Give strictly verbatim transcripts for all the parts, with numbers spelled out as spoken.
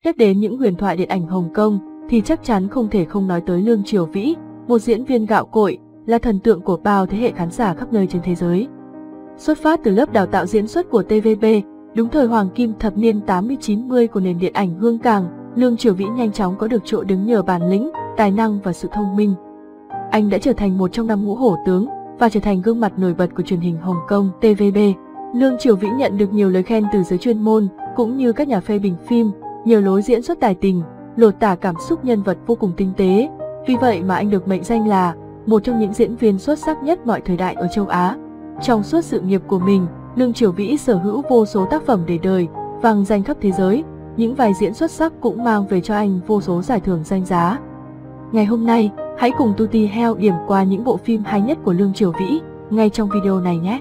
Nhắc đến những huyền thoại điện ảnh Hồng Kông thì chắc chắn không thể không nói tới Lương Triều Vĩ, một diễn viên gạo cội, là thần tượng của bao thế hệ khán giả khắp nơi trên thế giới. Xuất phát từ lớp đào tạo diễn xuất của tê vê bê, đúng thời hoàng kim thập niên tám mươi chín mươi của nền điện ảnh hương cảng, Lương Triều Vĩ nhanh chóng có được chỗ đứng nhờ bản lĩnh, tài năng và sự thông minh. Anh đã trở thành một trong năm ngũ hổ tướng và trở thành gương mặt nổi bật của truyền hình Hồng Kông tê vê bê. Lương Triều Vĩ nhận được nhiều lời khen từ giới chuyên môn cũng như các nhà phê bình phim, nhờ lối diễn xuất tài tình, lột tả cảm xúc nhân vật vô cùng tinh tế. Vì vậy mà anh được mệnh danh là một trong những diễn viên xuất sắc nhất mọi thời đại ở châu Á. Trong suốt sự nghiệp của mình, Lương Triều Vĩ sở hữu vô số tác phẩm để đời, vang danh khắp thế giới. Những vai diễn xuất sắc cũng mang về cho anh vô số giải thưởng danh giá. Ngày hôm nay, hãy cùng Tuti Heo điểm qua những bộ phim hay nhất của Lương Triều Vĩ ngay trong video này nhé.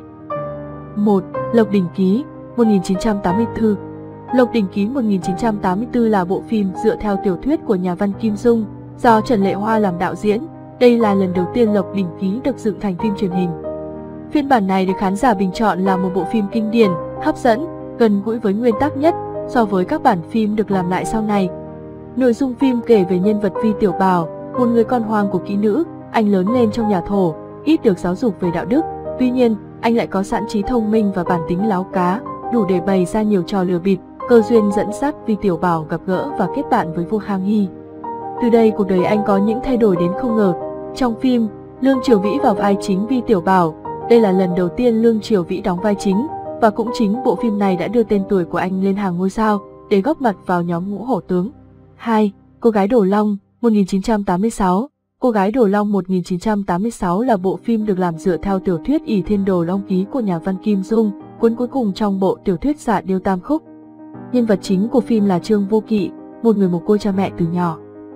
một. Lộc Đỉnh Ký, một nghìn chín trăm tám mươi tư. Lộc Đỉnh Ký một nghìn chín trăm tám mươi tư là bộ phim dựa theo tiểu thuyết của nhà văn Kim Dung, do Trần Lệ Hoa làm đạo diễn. Đây là lần đầu tiên Lộc Đỉnh Ký được dựng thành phim truyền hình. Phiên bản này được khán giả bình chọn là một bộ phim kinh điển, hấp dẫn, gần gũi với nguyên tác nhất so với các bản phim được làm lại sau này. Nội dung phim kể về nhân vật Vi Tiểu Bảo, một người con hoang của kỹ nữ. Anh lớn lên trong nhà Thổ, ít được giáo dục về đạo đức. Tuy nhiên, anh lại có sẵn trí thông minh và bản tính láo cá, đủ để bày ra nhiều trò lừa bịp, cơ duyên dẫn dắt Vi Tiểu Bảo gặp gỡ và kết bạn với vua Khang Hy. Từ đây cuộc đời anh có những thay đổi đến không ngờ. Trong phim, Lương Triều Vĩ vào vai chính Vi Tiểu Bảo. Đây là lần đầu tiên Lương Triều Vĩ đóng vai chính, và cũng chính bộ phim này đã đưa tên tuổi của anh lên hàng ngôi sao để góp mặt vào nhóm ngũ hổ tướng. hai. Cô gái Đồ Long, một nghìn chín trăm tám mươi sáu. Cô gái Đồ Long một nghìn chín trăm tám mươi sáu là bộ phim được làm dựa theo tiểu thuyết Ỷ Thiên Đồ Long Ký của nhà văn Kim Dung, cuốn cuối cùng trong bộ tiểu thuyết Dạ Điêu Tam Khúc. Nhân vật chính của phim là Trương Vô Kỵ, một người mồ côi cha mẹ từ nhỏ.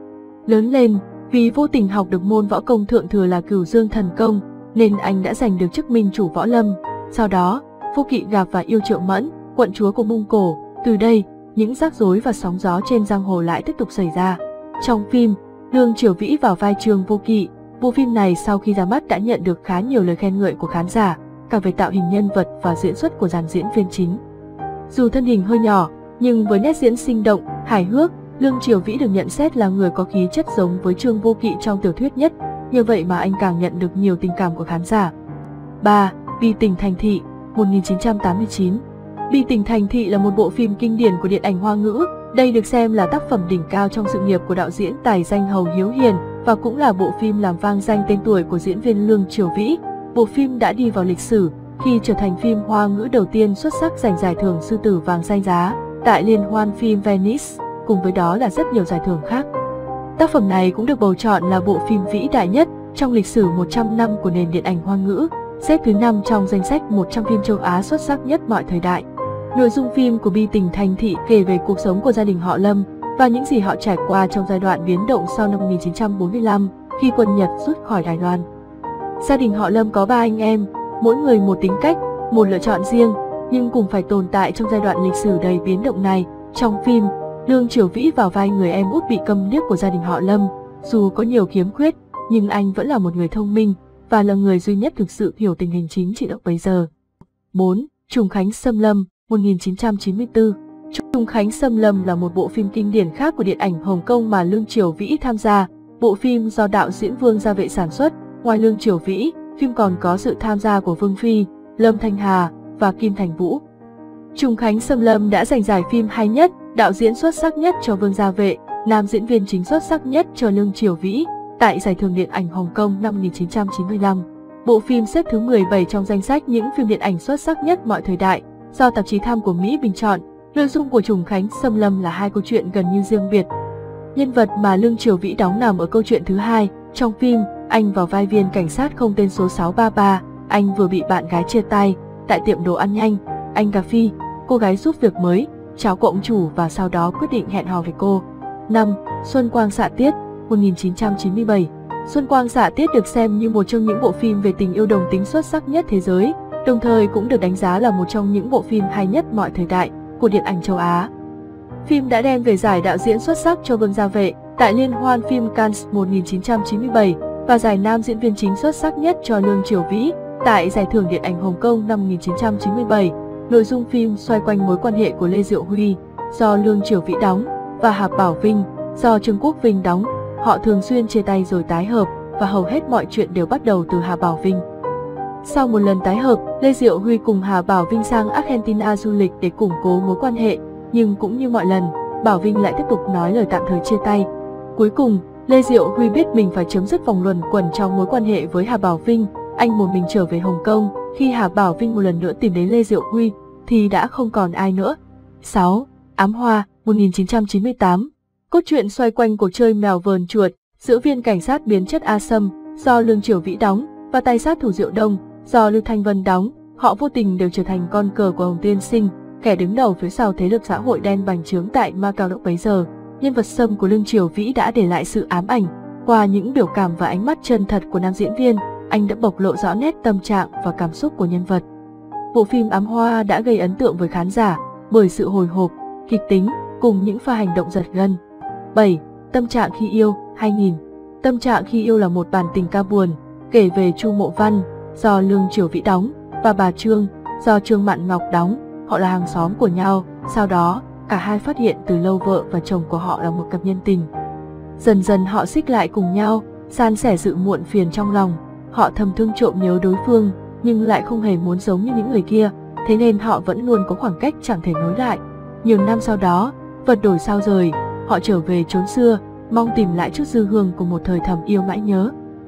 Lớn lên, vì vô tình học được môn võ công thượng thừa là Cửu Dương Thần Công, nên anh đã giành được chức minh chủ võ lâm. Sau đó, Vô Kỵ gặp và yêu Triệu Mẫn, quận chúa của Mông Cổ. Từ đây, những rắc rối và sóng gió trên giang hồ lại tiếp tục xảy ra. Trong phim, Lương Triều Vĩ vào vai Trương Vô Kỵ. Bộ phim này sau khi ra mắt đã nhận được khá nhiều lời khen ngợi của khán giả, cả về tạo hình nhân vật và diễn xuất của dàn diễn viên chính. Dù thân hình hơi nhỏ, nhưng với nét diễn sinh động, hài hước, Lương Triều Vĩ được nhận xét là người có khí chất giống với Trương Vô Kỵ trong tiểu thuyết nhất. Như vậy mà anh càng nhận được nhiều tình cảm của khán giả. ba. Bi Tình Thành Thị, một nghìn chín trăm tám mươi chín. Bi Tình Thành Thị là một bộ phim kinh điển của điện ảnh Hoa ngữ. Đây được xem là tác phẩm đỉnh cao trong sự nghiệp của đạo diễn tài danh Hầu Hiếu Hiền và cũng là bộ phim làm vang danh tên tuổi của diễn viên Lương Triều Vĩ. Bộ phim đã đi vào lịch sử khi trở thành phim Hoa ngữ đầu tiên xuất sắc giành giải thưởng Sư tử vàng danh giá tại Liên hoan phim Venice, cùng với đó là rất nhiều giải thưởng khác. Tác phẩm này cũng được bầu chọn là bộ phim vĩ đại nhất trong lịch sử một trăm năm của nền điện ảnh Hoa ngữ, xếp thứ năm trong danh sách một trăm phim châu Á xuất sắc nhất mọi thời đại. Nội dung phim của Bi Tình Thành Thị kể về cuộc sống của gia đình họ Lâm và những gì họ trải qua trong giai đoạn biến động sau năm một nghìn chín trăm bốn mươi lăm khi quân Nhật rút khỏi Đài Loan. Gia đình họ Lâm có ba anh em, mỗi người một tính cách, một lựa chọn riêng, nhưng cùng phải tồn tại trong giai đoạn lịch sử đầy biến động này. Trong phim, Lương Triều Vĩ vào vai người em út bị câm điếc của gia đình họ Lâm. Dù có nhiều khiếm khuyết, nhưng anh vẫn là một người thông minh và là người duy nhất thực sự hiểu tình hình chính trị lúc bấy giờ. bốn. Trùng Khánh Xâm Lâm, một nghìn chín trăm chín mươi tư. Trùng Khánh Xâm Lâm là một bộ phim kinh điển khác của điện ảnh Hồng Kông mà Lương Triều Vĩ tham gia. Bộ phim do đạo diễn Vương Gia Vệ sản xuất. Ngoài Lương Triều Vĩ, phim còn có sự tham gia của Vương Phi, Lâm Thanh Hà và Kim Thành Vũ. Trùng Khánh Xâm Lâm đã giành giải phim hay nhất, đạo diễn xuất sắc nhất cho Vương Gia Vệ, nam diễn viên chính xuất sắc nhất cho Lương Triều Vĩ tại Giải thưởng Điện ảnh Hồng Kông năm một nghìn chín trăm chín mươi lăm. Bộ phim xếp thứ mười bảy trong danh sách những phim điện ảnh xuất sắc nhất mọi thời đại do tạp chí Time của Mỹ bình chọn. Nội dung của Trùng Khánh Xâm Lâm là hai câu chuyện gần như riêng biệt. Nhân vật mà Lương Triều Vĩ đóng nằm ở câu chuyện thứ hai. Trong phim, anh vào vai viên cảnh sát không tên số sáu ba ba. Anh vừa bị bạn gái chia tay tại tiệm đồ ăn nhanh. Anh gặp Phi, cô gái giúp việc mới, chào cô ông chủ và sau đó quyết định hẹn hò với cô. năm. Xuân Quang Xạ Tiết, một nghìn chín trăm chín mươi bảy. Xuân Quang Xạ Tiết được xem như một trong những bộ phim về tình yêu đồng tính xuất sắc nhất thế giới, đồng thời cũng được đánh giá là một trong những bộ phim hay nhất mọi thời đại của điện ảnh châu Á. Phim đã đem về giải đạo diễn xuất sắc cho Vương Gia Vệ tại Liên hoan phim Cannes một nghìn chín trăm chín mươi bảy và giải nam diễn viên chính xuất sắc nhất cho Lương Triều Vĩ tại Giải thưởng Điện ảnh Hồng Kông năm một nghìn chín trăm chín mươi bảy. Nội dung phim xoay quanh mối quan hệ của Lê Diệu Huy do Lương Triều Vĩ đóng và Hà Bảo Vinh, do Trương Quốc Vinh đóng. Họ thường xuyên chia tay rồi tái hợp, và hầu hết mọi chuyện đều bắt đầu từ Hà Bảo Vinh. Sau một lần tái hợp, Lê Diệu Huy cùng Hà Bảo Vinh sang Argentina du lịch để củng cố mối quan hệ, nhưng cũng như mọi lần, Bảo Vinh lại tiếp tục nói lời tạm thời chia tay. Cuối cùng, Lê Diệu Huy biết mình phải chấm dứt vòng luẩn quẩn trong mối quan hệ với Hà Bảo Vinh. Anh một mình trở về Hồng Kông. Khi Hà Bảo Vinh một lần nữa tìm đến Lê Diệu Huy, thì đã không còn ai nữa. sáu. Ám Hoa, một nghìn chín trăm chín mươi tám. Cốt truyện xoay quanh cuộc chơi mèo vờn chuột giữa viên cảnh sát biến chất A Sâm, do Lương Triều Vĩ đóng, và tay sát thủ Diệu Đông, do Lưu Thanh Vân đóng. Họ vô tình đều trở thành con cờ của Hồng Tiên Sinh, kẻ đứng đầu phía sau thế lực xã hội đen bành trướng tại Macau lúc bấy giờ. Nhân vật Sâm của Lương Triều Vĩ đã để lại sự ám ảnh. Qua những biểu cảm và ánh mắt chân thật của nam diễn viên, anh đã bộc lộ rõ nét tâm trạng và cảm xúc của nhân vật. Bộ phim Ám Hoa đã gây ấn tượng với khán giả bởi sự hồi hộp, kịch tính cùng những pha hành động giật gân. bảy. Tâm trạng khi yêu, hai nghìn. Tâm trạng khi yêu là một bản tình ca buồn, kể về Chu Mộ Văn, do Lương Triều Vĩ đóng, và bà Trương, do Trương Mạn Ngọc đóng. Họ là hàng xóm của nhau, sau đó, cả hai phát hiện từ lâu vợ và chồng của họ là một cặp nhân tình. Dần dần họ xích lại cùng nhau, san sẻ sự muộn phiền trong lòng. Họ thầm thương trộm nhớ đối phương, nhưng lại không hề muốn giống như những người kia, thế nên họ vẫn luôn có khoảng cách chẳng thể nối lại. Nhiều năm sau đó, vật đổi sao rời, họ trở về chốn xưa, mong tìm lại chút dư hương của một thời thầm yêu mãi nhớ.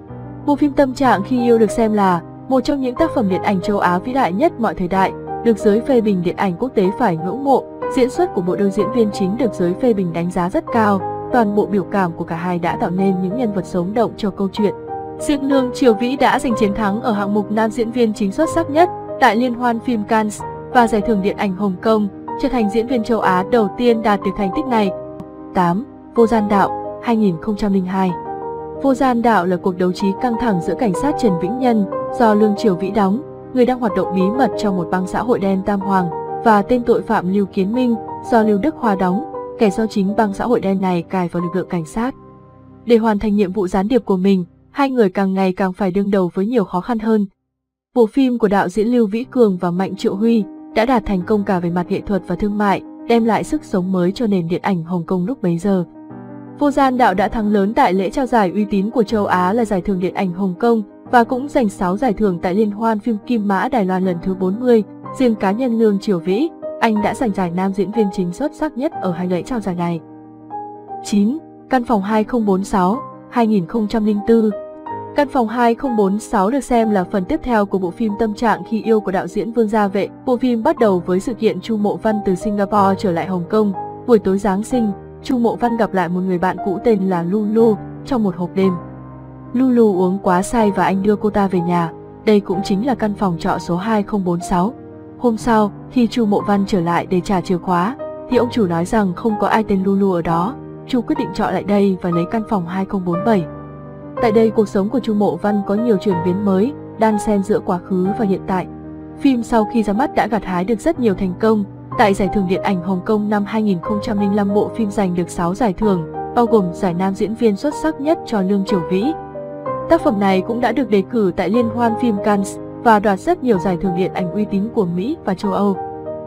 Bộ phim Tâm trạng khi yêu được xem là một trong những tác phẩm điện ảnh châu Á vĩ đại nhất mọi thời đại, được giới phê bình điện ảnh quốc tế phải ngưỡng mộ. Diễn xuất của bộ đôi diễn viên chính được giới phê bình đánh giá rất cao. Toàn bộ biểu cảm của cả hai đã tạo nên những nhân vật sống động cho câu chuyện. Riêng Lương Triều Vĩ đã giành chiến thắng ở hạng mục nam diễn viên chính xuất sắc nhất tại Liên hoan phim Cannes và Giải thưởng Điện ảnh Hồng Kông, trở thành diễn viên châu Á đầu tiên đạt được thành tích này. tám. Vô Gian Đạo, hai nghìn không trăm lẻ hai. Vô Gian Đạo là cuộc đấu trí căng thẳng giữa cảnh sát Trần Vĩnh Nhân, do Lương Triều Vĩ đóng, người đang hoạt động bí mật trong một băng xã hội đen Tam Hoàng, và tên tội phạm Lưu Kiến Minh, do Lưu Đức Hoa đóng, kẻ do chính băng xã hội đen này cài vào lực lượng cảnh sát. Để hoàn thành nhiệm vụ gián điệp của mình, hai người càng ngày càng phải đương đầu với nhiều khó khăn hơn. Bộ phim của đạo diễn Lưu Vĩ Cường và Mạnh Triệu Huy đã đạt thành công cả về mặt nghệ thuật và thương mại, đem lại sức sống mới cho nền điện ảnh Hồng Kông lúc bấy giờ. Vô Gian Đạo đã thắng lớn tại lễ trao giải uy tín của châu Á là Giải thưởng Điện ảnh Hồng Kông và cũng giành sáu giải thưởng tại Liên hoan phim Kim Mã Đài Loan lần thứ bốn mươi. Riêng cá nhân Lương Triều Vĩ, anh đã giành giải nam diễn viên chính xuất sắc nhất ở hai lễ trao giải này. chín. Căn phòng hai không bốn sáu, hai nghìn không trăm lẻ bốn. Căn phòng hai không bốn sáu được xem là phần tiếp theo của bộ phim Tâm trạng khi yêu của đạo diễn Vương Gia Vệ. Bộ phim bắt đầu với sự kiện Chu Mộ Văn từ Singapore trở lại Hồng Kông. Buổi tối Giáng sinh, Chu Mộ Văn gặp lại một người bạn cũ tên là Lulu trong một hộp đêm. Lulu uống quá say và anh đưa cô ta về nhà. Đây cũng chính là căn phòng trọ số hai không bốn sáu. Hôm sau, khi Chu Mộ Văn trở lại để trả chìa khóa, thì ông chủ nói rằng không có ai tên Lulu ở đó. Chu quyết định trọ lại đây và lấy căn phòng hai không bốn bảy. Tại đây, cuộc sống của Chu Mộ Văn có nhiều chuyển biến mới, đan xen giữa quá khứ và hiện tại. Phim sau khi ra mắt đã gặt hái được rất nhiều thành công. Tại Giải thưởng Điện ảnh Hồng Kông năm hai nghìn không trăm lẻ năm, bộ phim giành được sáu giải thưởng, bao gồm giải nam diễn viên xuất sắc nhất cho Lương Triều Vĩ. Tác phẩm này cũng đã được đề cử tại Liên hoan phim Cannes và đoạt rất nhiều giải thưởng điện ảnh uy tín của Mỹ và châu Âu.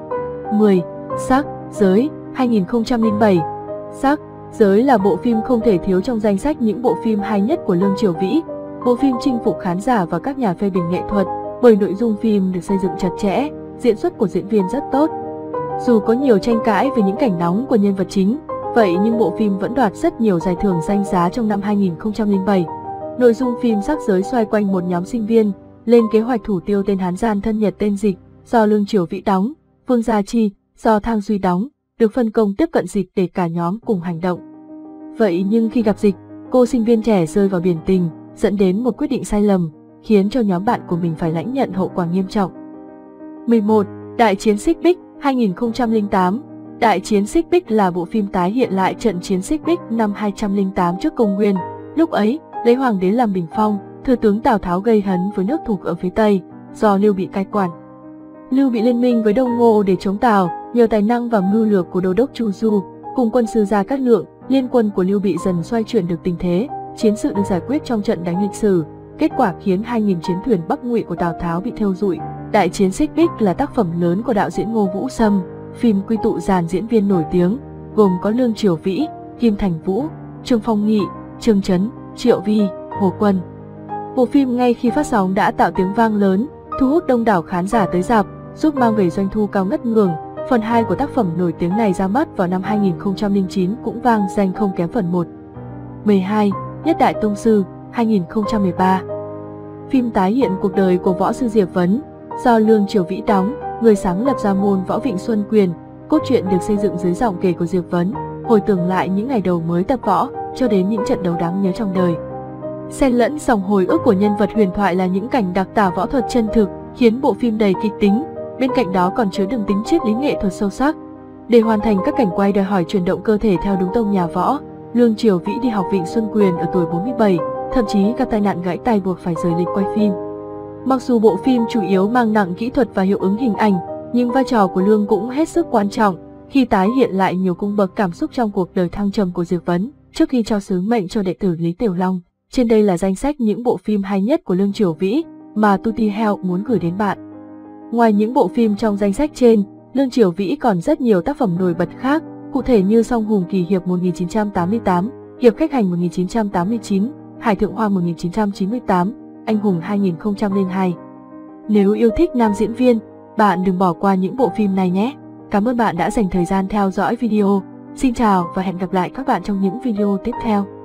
mười. Sắc, Giới, hai nghìn không trăm lẻ bảy. Sắc, Giới là bộ phim không thể thiếu trong danh sách những bộ phim hay nhất của Lương Triều Vĩ. Bộ phim chinh phục khán giả và các nhà phê bình nghệ thuật bởi nội dung phim được xây dựng chặt chẽ, diễn xuất của diễn viên rất tốt. Dù có nhiều tranh cãi về những cảnh nóng của nhân vật chính, vậy nhưng bộ phim vẫn đoạt rất nhiều giải thưởng danh giá trong năm hai nghìn không trăm lẻ bảy. Nội dung phim Sắc Giới xoay quanh một nhóm sinh viên lên kế hoạch thủ tiêu tên Hán gian thân Nhật tên Dịch, do Lương Triều Vĩ đóng, Vương Gia Chi, do Thang Duy đóng, được phân công tiếp cận Dịch để cả nhóm cùng hành động. Vậy nhưng khi gặp Dịch, cô sinh viên trẻ rơi vào biển tình, dẫn đến một quyết định sai lầm, khiến cho nhóm bạn của mình phải lãnh nhận hậu quả nghiêm trọng. mười một. Đại chiến Xích Bích, hai nghìn không trăm lẻ tám. Đại chiến Xích Bích là bộ phim tái hiện lại trận chiến Xích Bích năm hai trăm lẻ tám trước công nguyên. Lúc ấy, lấy hoàng đế làm bình phong, thừa tướng Tào Tháo gây hấn với nước Thục ở phía Tây, do Lưu Bị cai quản. Lưu Bị liên minh với Đông Ngô để chống Tào, nhờ tài năng và mưu lược của đô đốc Chu Du, cùng quân sư Gia Cát Lượng, liên quân của Lưu Bị dần xoay chuyển được tình thế. Chiến sự được giải quyết trong trận đánh lịch sử, kết quả khiến hai nghìn chiến thuyền Bắc Ngụy của Tào Tháo bị thiêu rụi. Đại chiến Xích Bích là tác phẩm lớn của đạo diễn Ngô Vũ Sâm, phim quy tụ dàn diễn viên nổi tiếng, gồm có Lương Triều Vĩ, Kim Thành Vũ, Trương Phong Nghị, Trương Chấn, Triệu Vi, Hồ Quân. Bộ phim ngay khi phát sóng đã tạo tiếng vang lớn, thu hút đông đảo khán giả tới rạp, giúp mang về doanh thu cao ngất ngường. Phần hai của tác phẩm nổi tiếng này ra mắt vào năm hai nghìn không trăm lẻ chín cũng vang danh không kém phần một. mười hai. Nhất Đại Tông Sư, hai nghìn không trăm mười ba. Phim tái hiện cuộc đời của võ sư Diệp Vấn, do Lương Triều Vĩ đóng, người sáng lập ra môn võ Vịnh Xuân Quyền. Cốt truyện được xây dựng dưới giọng kể của Diệp Vấn, hồi tưởng lại những ngày đầu mới tập võ, cho đến những trận đấu đáng nhớ trong đời. Xen lẫn dòng hồi ức của nhân vật huyền thoại là những cảnh đặc tả võ thuật chân thực, khiến bộ phim đầy kịch tính. Bên cạnh đó còn chứa đựng tính triết lý nghệ thuật sâu sắc. Để hoàn thành các cảnh quay đòi hỏi chuyển động cơ thể theo đúng tông nhà võ, Lương Triều Vĩ đi học Vịnh Xuân Quyền ở tuổi bốn mươi bảy, thậm chí gặp tai nạn gãy tay buộc phải rời lịch quay phim. Mặc dù bộ phim chủ yếu mang nặng kỹ thuật và hiệu ứng hình ảnh, nhưng vai trò của Lương cũng hết sức quan trọng khi tái hiện lại nhiều cung bậc cảm xúc trong cuộc đời thăng trầm của Diệp Vấn trước khi trao sứ mệnh cho đệ tử Lý Tiểu Long. Trên đây là danh sách những bộ phim hay nhất của Lương Triều Vĩ mà Tuti Heo muốn gửi đến bạn. Ngoài những bộ phim trong danh sách trên, Lương Triều Vĩ còn rất nhiều tác phẩm nổi bật khác, cụ thể như Song Hùng Kỳ Hiệp một nghìn chín trăm tám mươi tám, Hiệp Khách Hành một nghìn chín trăm tám mươi chín, Hải Thượng Hoa một nghìn chín trăm chín mươi tám, Anh Hùng hai nghìn không trăm lẻ hai. Nếu yêu thích nam diễn viên, bạn đừng bỏ qua những bộ phim này nhé. Cảm ơn bạn đã dành thời gian theo dõi video. Xin chào và hẹn gặp lại các bạn trong những video tiếp theo.